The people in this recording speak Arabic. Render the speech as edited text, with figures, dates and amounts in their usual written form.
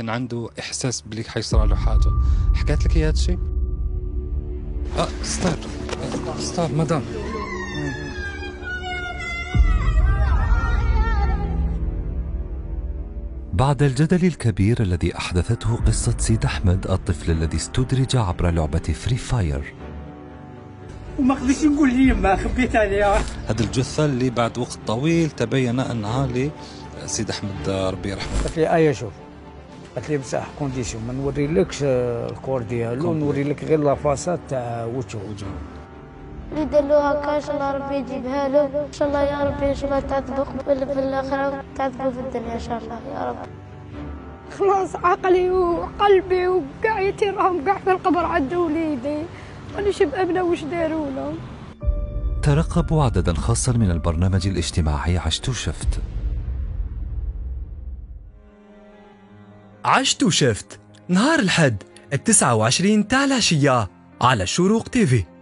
كان عنده احساس بلي حيصرى له حاجه. حكيت لك هي هذا الشيء؟ ستار ستار مدام. بعد الجدل الكبير الذي أحدثته قصة سيد أحمد الطفل الذي استدرج عبر لعبة فري فاير، وما قدرتش نقول لي ما خبيت عليها. هذه الجثة اللي بعد وقت طويل تبين أنها لسيد أحمد ربي يرحمه. قالت لي شوف، قالت لي بصح كونديسيون ما نوريلكش الكور ديالو، نوري لك غير لافاسات تاع وجهه. اللي دار له هكا ان شاء الله ربي يجيبها له، ان شاء الله يا ربي، ان شاء الله تعذبوا قبل في الاخره تعذبوا في الدنيا ان شاء الله يا رب. خلاص عقلي وقلبي وكاع يتيرهم كاع في القبر عند وليدي، وانا شب ابنه واش داروا له. ترقبوا عددا خاصا من البرنامج الاجتماعي عشت وشفت. عشت وشفت نهار الحد 29 تاع العشية على شروق تيفي.